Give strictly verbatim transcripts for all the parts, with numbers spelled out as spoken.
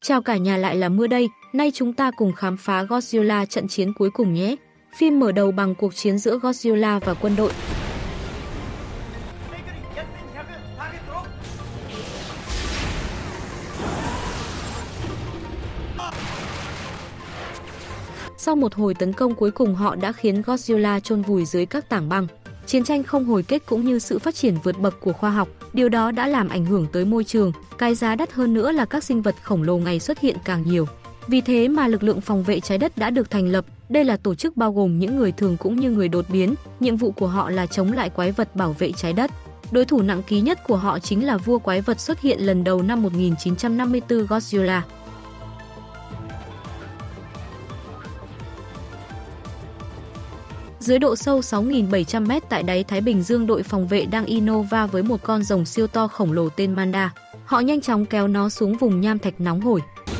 Chào cả nhà, lại là Mưa đây. Nay chúng ta cùng khám phá Godzilla trận chiến cuối cùng nhé. Phim mở đầu bằng cuộc chiến giữa Godzilla và quân đội. Sau một hồi tấn công cuối cùng, họ đã khiến Godzilla chôn vùi dưới các tảng băng. Chiến tranh không hồi kết cũng như sự phát triển vượt bậc của khoa học, điều đó đã làm ảnh hưởng tới môi trường. Cái giá đắt hơn nữa là các sinh vật khổng lồ ngày xuất hiện càng nhiều. Vì thế mà lực lượng phòng vệ trái đất đã được thành lập. Đây là tổ chức bao gồm những người thường cũng như người đột biến. Nhiệm vụ của họ là chống lại quái vật, bảo vệ trái đất. Đối thủ nặng ký nhất của họ chính là vua quái vật xuất hiện lần đầu năm một nghìn chín trăm năm mươi tư, Godzilla. Dưới độ sâu sáu nghìn bảy trăm mét tại đáy Thái Bình Dương, đội phòng vệ đang Innova với một con rồng siêu to khổng lồ tên Manda. Họ nhanh chóng kéo nó xuống vùng nham thạch nóng hổi.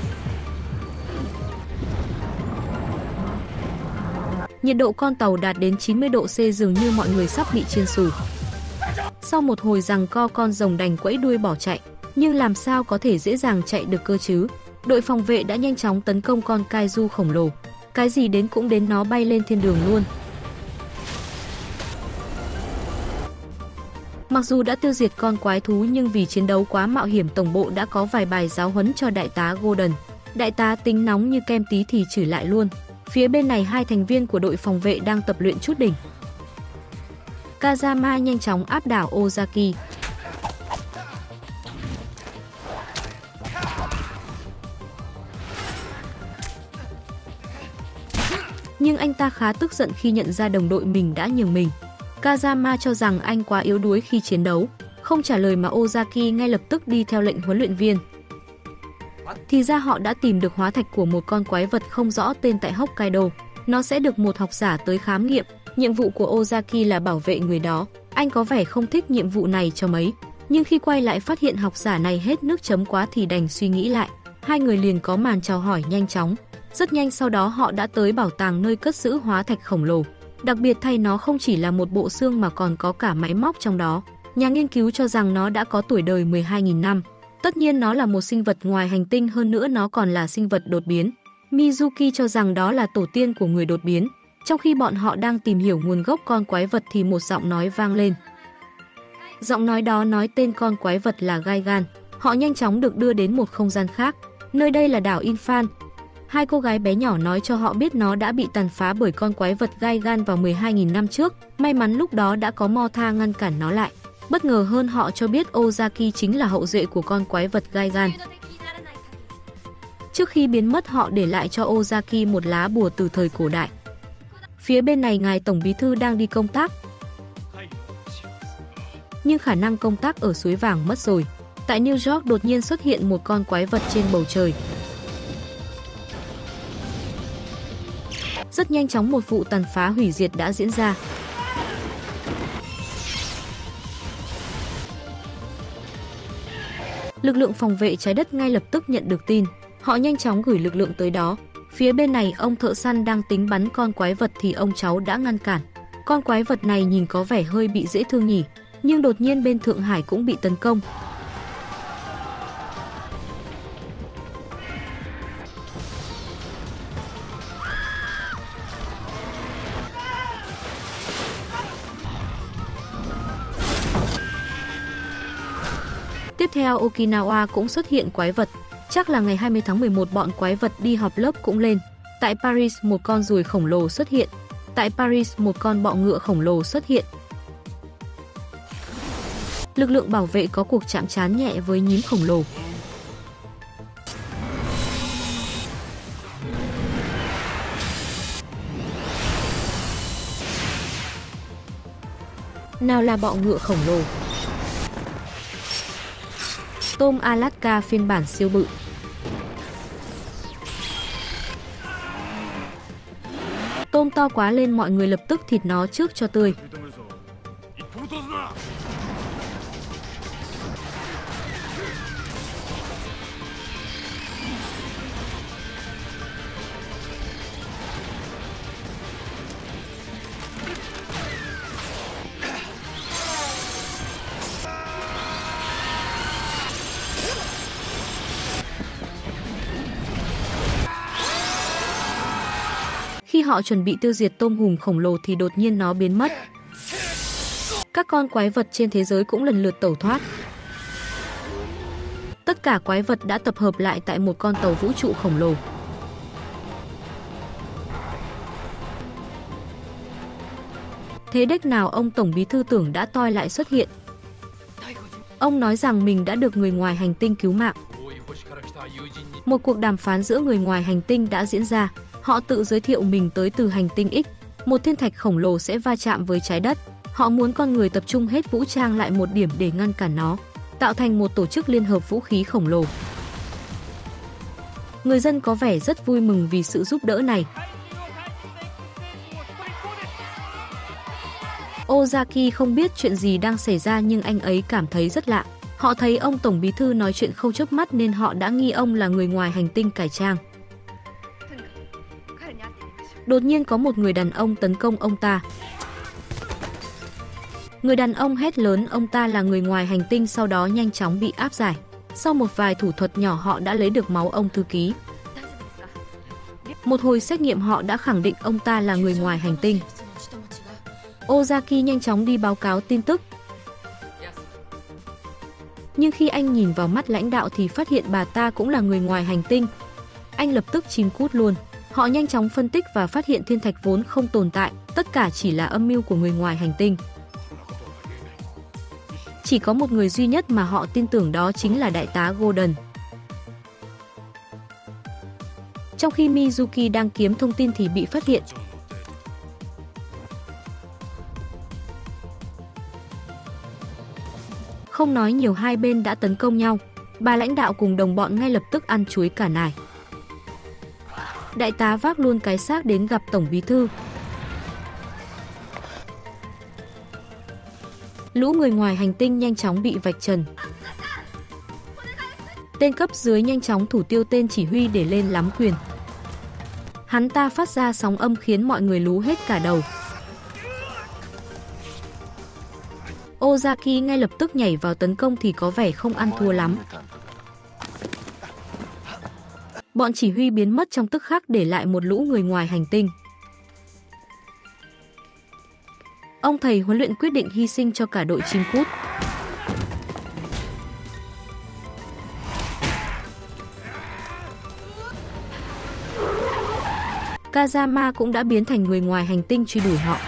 Nhiệt độ con tàu đạt đến chín mươi độ C, dường như mọi người sắp bị chiên xù. Sau một hồi giằng co, con rồng đành quẫy đuôi bỏ chạy. Nhưng làm sao có thể dễ dàng chạy được cơ chứ? Đội phòng vệ đã nhanh chóng tấn công con kaiju khổng lồ. Cái gì đến cũng đến, nó bay lên thiên đường luôn. Mặc dù đã tiêu diệt con quái thú nhưng vì chiến đấu quá mạo hiểm, tổng bộ đã có vài bài giáo huấn cho đại tá Golden. Đại tá tính nóng như kem, tí thì chửi lại luôn. Phía bên này, hai thành viên của đội phòng vệ đang tập luyện chút đỉnh. Kazama nhanh chóng áp đảo Ozaki. Nhưng anh ta khá tức giận khi nhận ra đồng đội mình đã nhường mình. Kazama cho rằng anh quá yếu đuối khi chiến đấu, không trả lời mà Ozaki ngay lập tức đi theo lệnh huấn luyện viên. Thì ra họ đã tìm được hóa thạch của một con quái vật không rõ tên tại Hokkaido. Nó sẽ được một học giả tới khám nghiệm. Nhiệm vụ của Ozaki là bảo vệ người đó. Anh có vẻ không thích nhiệm vụ này cho mấy. Nhưng khi quay lại phát hiện học giả này hết nước chấm quá thì đành suy nghĩ lại. Hai người liền có màn chào hỏi nhanh chóng. Rất nhanh sau đó họ đã tới bảo tàng nơi cất giữ hóa thạch khổng lồ. Đặc biệt thay, nó không chỉ là một bộ xương mà còn có cả máy móc trong đó. Nhà nghiên cứu cho rằng nó đã có tuổi đời mười hai nghìn năm. Tất nhiên nó là một sinh vật ngoài hành tinh, hơn nữa nó còn là sinh vật đột biến. Mizuki cho rằng đó là tổ tiên của người đột biến. Trong khi bọn họ đang tìm hiểu nguồn gốc con quái vật thì một giọng nói vang lên. Giọng nói đó nói tên con quái vật là Gigan. Họ nhanh chóng được đưa đến một không gian khác. Nơi đây là đảo Infan. Hai cô gái bé nhỏ nói cho họ biết nó đã bị tàn phá bởi con quái vật Gigan vào mười hai nghìn năm trước. May mắn lúc đó đã có Motha ngăn cản nó lại. Bất ngờ hơn, họ cho biết Ozaki chính là hậu duệ của con quái vật Gigan. Trước khi biến mất, họ để lại cho Ozaki một lá bùa từ thời cổ đại. Phía bên này, ngài tổng bí thư đang đi công tác. Nhưng khả năng công tác ở suối vàng mất rồi. Tại New York đột nhiên xuất hiện một con quái vật trên bầu trời. Rất nhanh chóng một vụ tàn phá hủy diệt đã diễn ra. Lực lượng phòng vệ trái đất ngay lập tức nhận được tin. Họ nhanh chóng gửi lực lượng tới đó. Phía bên này, ông thợ săn đang tính bắn con quái vật thì ông cháu đã ngăn cản. Con quái vật này nhìn có vẻ hơi bị dễ thương nhỉ. Nhưng đột nhiên bên Thượng Hải cũng bị tấn công. Tiếp theo, Okinawa cũng xuất hiện quái vật. Chắc là ngày hai mươi tháng mười một bọn quái vật đi họp lớp cũng lên. Tại Paris, một con ruồi khổng lồ xuất hiện. Tại Paris, một con bọ ngựa khổng lồ xuất hiện. Lực lượng bảo vệ có cuộc chạm trán nhẹ với nhím khổng lồ. Nào là bọ ngựa khổng lồ. Tôm Alaska phiên bản siêu bự. Tôm to quá lên, mọi người lập tức thịt nó trước cho tươi. Khi họ chuẩn bị tiêu diệt tôm hùm khổng lồ thì đột nhiên nó biến mất. Các con quái vật trên thế giới cũng lần lượt tẩu thoát. Tất cả quái vật đã tập hợp lại tại một con tàu vũ trụ khổng lồ. Thế đếch nào ông Tổng Bí thư Tưởng đã toi lại xuất hiện. Ông nói rằng mình đã được người ngoài hành tinh cứu mạng. Một cuộc đàm phán giữa người ngoài hành tinh đã diễn ra. Họ tự giới thiệu mình tới từ hành tinh X. Một thiên thạch khổng lồ sẽ va chạm với trái đất. Họ muốn con người tập trung hết vũ trang lại một điểm để ngăn cản nó, tạo thành một tổ chức liên hợp vũ khí khổng lồ. Người dân có vẻ rất vui mừng vì sự giúp đỡ này. Ozaki không biết chuyện gì đang xảy ra nhưng anh ấy cảm thấy rất lạ. Họ thấy ông Tổng Bí thư nói chuyện không chớp mắt nên họ đã nghi ông là người ngoài hành tinh cải trang. Đột nhiên có một người đàn ông tấn công ông ta. Người đàn ông hét lớn ông ta là người ngoài hành tinh, sau đó nhanh chóng bị áp giải. Sau một vài thủ thuật nhỏ họ đã lấy được máu ông thư ký. Một hồi xét nghiệm họ đã khẳng định ông ta là người ngoài hành tinh. Ozaki nhanh chóng đi báo cáo tin tức. Nhưng khi anh nhìn vào mắt lãnh đạo thì phát hiện bà ta cũng là người ngoài hành tinh. Anh lập tức chìm cút luôn. Họ nhanh chóng phân tích và phát hiện thiên thạch vốn không tồn tại, tất cả chỉ là âm mưu của người ngoài hành tinh. Chỉ có một người duy nhất mà họ tin tưởng, đó chính là đại tá Golden. Trong khi Mizuki đang kiếm thông tin thì bị phát hiện. Không nói nhiều, hai bên đã tấn công nhau. Bà lãnh đạo cùng đồng bọn ngay lập tức ăn chuối cả nải. Đại tá vác luôn cái xác đến gặp Tổng Bí thư. Lũ người ngoài hành tinh nhanh chóng bị vạch trần. Tên cấp dưới nhanh chóng thủ tiêu tên chỉ huy để lên lắm quyền. Hắn ta phát ra sóng âm khiến mọi người lú hết cả đầu. Ozaki ngay lập tức nhảy vào tấn công thì có vẻ không ăn thua lắm. Bọn chỉ huy biến mất trong tức khắc để lại một lũ người ngoài hành tinh. Ông thầy huấn luyện quyết định hy sinh cho cả đội chim cút. Kazama cũng đã biến thành người ngoài hành tinh truy đuổi họ.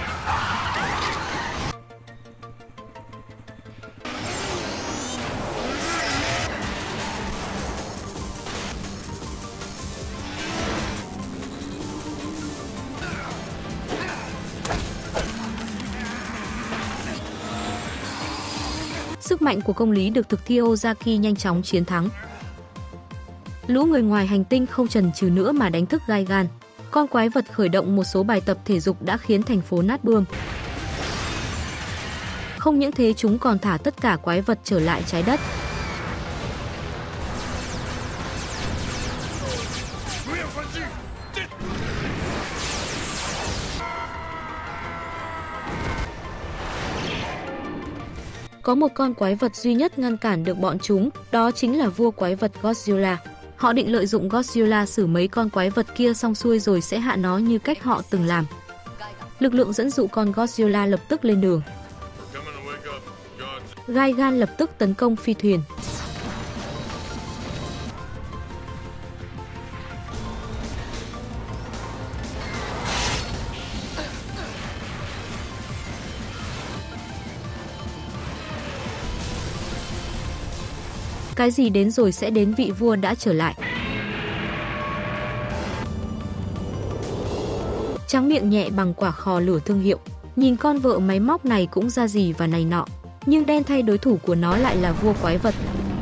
Sức mạnh của công lý được thực thi, Ozaki nhanh chóng chiến thắng. Lũ người ngoài hành tinh không chần chừ nữa mà đánh thức Gaigan. Con quái vật khởi động một số bài tập thể dục đã khiến thành phố nát bươm. Không những thế, chúng còn thả tất cả quái vật trở lại trái đất. Có một con quái vật duy nhất ngăn cản được bọn chúng, đó chính là vua quái vật Godzilla. Họ định lợi dụng Godzilla xử mấy con quái vật kia xong xuôi rồi sẽ hạ nó như cách họ từng làm. Lực lượng dẫn dụ con Godzilla lập tức lên đường. Gaigan lập tức tấn công phi thuyền. Cái gì đến rồi sẽ đến, vị vua đã trở lại. Trắng miệng nhẹ bằng quả khò lửa thương hiệu. Nhìn con vợ máy móc này cũng ra gì và này nọ. Nhưng đen thay, đối thủ của nó lại là vua quái vật.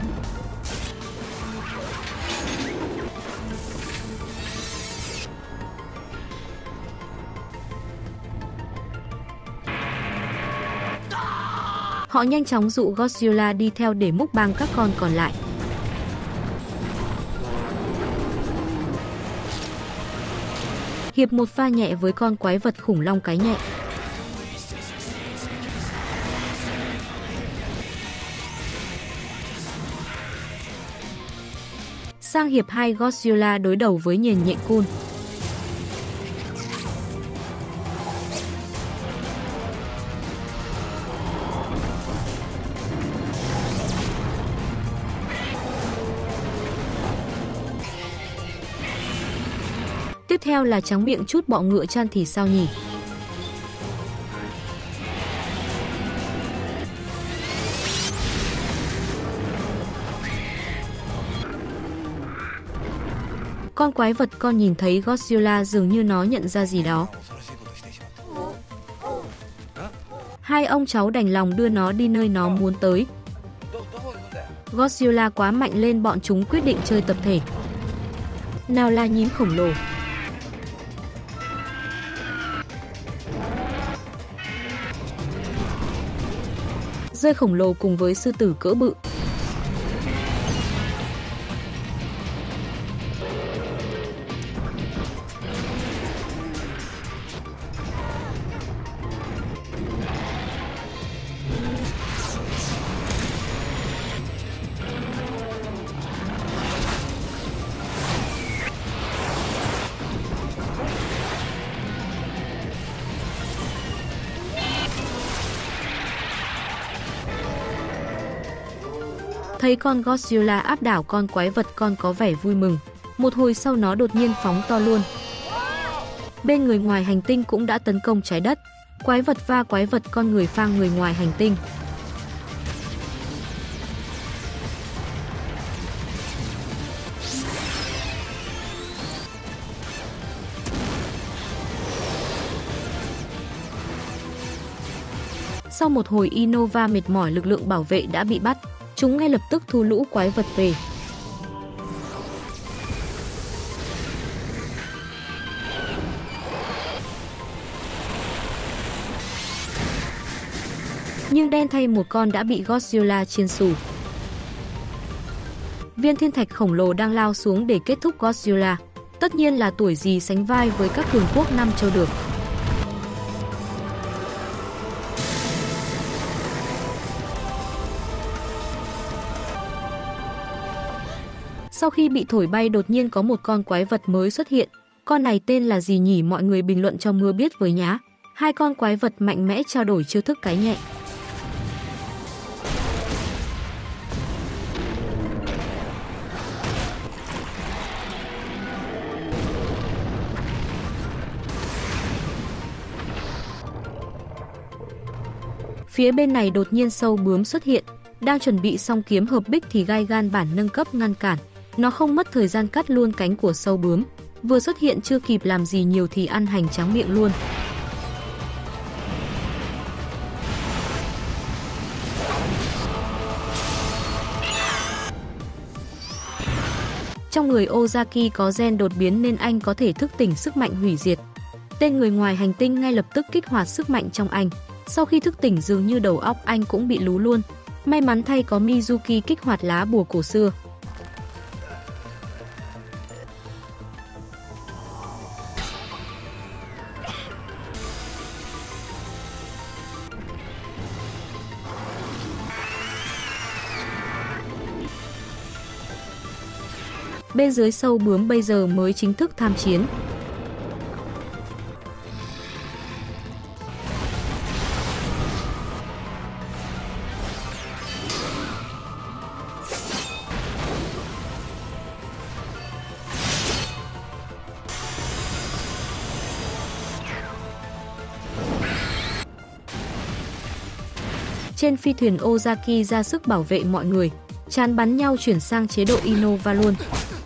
Họ nhanh chóng dụ Godzilla đi theo để múc bang các con còn lại. Hiệp một pha nhẹ với con quái vật khủng long cái nhẹ. Sang hiệp hai, Godzilla đối đầu với nhện nhện cun. Tiếp theo là trắng miệng chút bọ ngựa chan thì sao nhỉ? Con quái vật con nhìn thấy Godzilla dường như nó nhận ra gì đó. Hai ông cháu đành lòng đưa nó đi nơi nó muốn tới. Godzilla quá mạnh lên bọn chúng quyết định chơi tập thể. Nào là nhím khổng lồ. Rơi khổng lồ cùng với sư tử cỡ bự. Thấy con Godzilla áp đảo con quái vật con có vẻ vui mừng. Một hồi sau nó đột nhiên phóng to luôn. Bên người ngoài hành tinh cũng đã tấn công trái đất. Quái vật va quái vật con người phang người ngoài hành tinh. Sau một hồi Innova mệt mỏi, lực lượng bảo vệ đã bị bắt. Chúng ngay lập tức thu lũ quái vật về. Nhưng đen thay một con đã bị Godzilla chiên xù. Viên thiên thạch khổng lồ đang lao xuống để kết thúc Godzilla. Tất nhiên là tuổi gì sánh vai với các cường quốc năm châu được. Sau khi bị thổi bay đột nhiên có một con quái vật mới xuất hiện. Con này tên là gì nhỉ? Mọi người bình luận cho Mưa biết với nhá. Hai con quái vật mạnh mẽ trao đổi chiêu thức cái nhẹ. Phía bên này đột nhiên sâu bướm xuất hiện. Đang chuẩn bị xong kiếm hợp bích thì gai gan bản nâng cấp ngăn cản. Nó không mất thời gian cắt luôn cánh của sâu bướm. Vừa xuất hiện chưa kịp làm gì nhiều thì ăn hành tráng miệng luôn. Trong người Ozaki có gen đột biến nên anh có thể thức tỉnh sức mạnh hủy diệt. Tên người ngoài hành tinh ngay lập tức kích hoạt sức mạnh trong anh. Sau khi thức tỉnh dường như đầu óc anh cũng bị lú luôn. May mắn thay có Mizuki kích hoạt lá bùa cổ xưa. Bên dưới sâu bướm bây giờ mới chính thức tham chiến. Trên phi thuyền Ozaki ra sức bảo vệ mọi người, chán bắn nhau chuyển sang chế độ Innova luôn.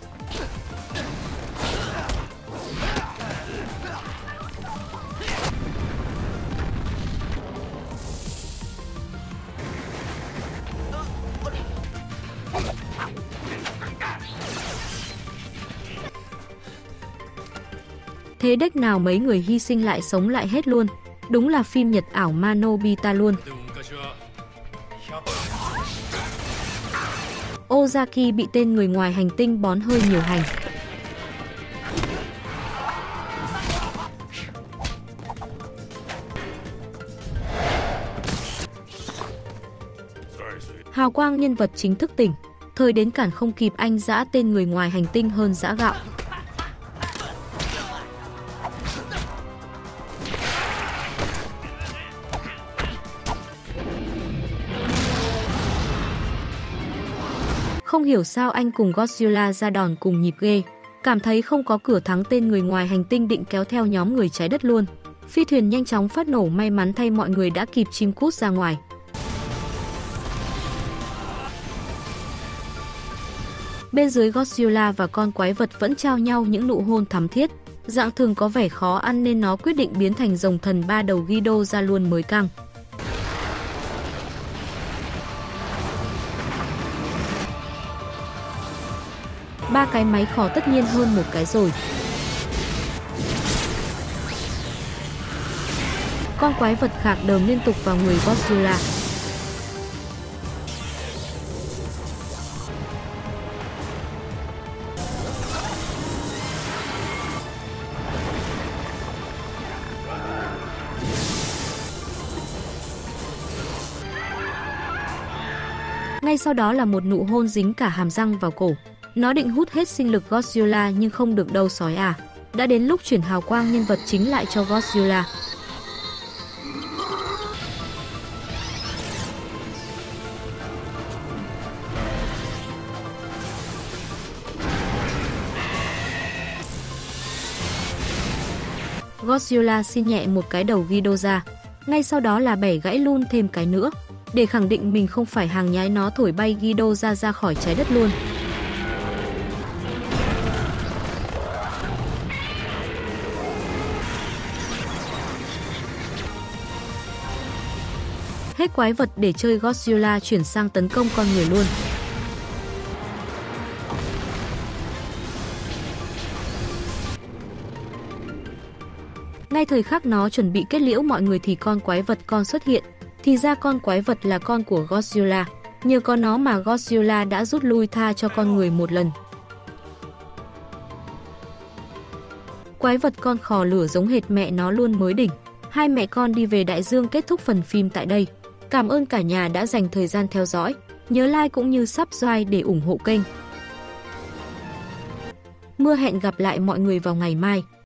Thế deck nào mấy người hy sinh lại sống lại hết luôn. Đúng là phim Nhật ảo Manobita luôn. Ozaki bị tên người ngoài hành tinh bón hơi nhiều hành. Hào quang nhân vật chính thức tỉnh. Thời đến cản không kịp, anh dã tên người ngoài hành tinh hơn dã gạo. Không hiểu sao anh cùng Godzilla ra đòn cùng nhịp ghê. Cảm thấy không có cửa thắng, tên người ngoài hành tinh định kéo theo nhóm người trái đất luôn. Phi thuyền nhanh chóng phát nổ, may mắn thay mọi người đã kịp chim cút ra ngoài. Bên dưới, Godzilla và con quái vật vẫn trao nhau những nụ hôn thắm thiết. Dạng thường có vẻ khó ăn nên nó quyết định biến thành rồng thần ba đầu Ghidorah ra luôn mới căng. Ba cái máy khỏ tất nhiên hơn một cái rồi. Con quái vật khạc đờm liên tục vào người Godzilla. Ngay sau đó là một nụ hôn dính cả hàm răng vào cổ. Nó định hút hết sinh lực Godzilla nhưng không được đâu sói à. Đã đến lúc chuyển hào quang nhân vật chính lại cho Godzilla. Godzilla xin nhẹ một cái đầu Ghidorah ra. Ngay sau đó là bẻ gãy luôn thêm cái nữa. Để khẳng định mình không phải hàng nhái, nó thổi bay Ghidorah ra ra khỏi trái đất luôn. Hết quái vật để chơi, Godzilla chuyển sang tấn công con người luôn. Ngay thời khắc nó chuẩn bị kết liễu mọi người thì con quái vật con xuất hiện. Thì ra con quái vật là con của Godzilla. Nhờ có nó mà Godzilla đã rút lui, tha cho con người một lần. Quái vật con khò lửa giống hệt mẹ nó luôn mới đỉnh. Hai mẹ con đi về đại dương. Kết thúc phần phim tại đây. Cảm ơn cả nhà đã dành thời gian theo dõi. Nhớ like cũng như subscribe để ủng hộ kênh. Mưa hẹn gặp lại mọi người vào ngày mai.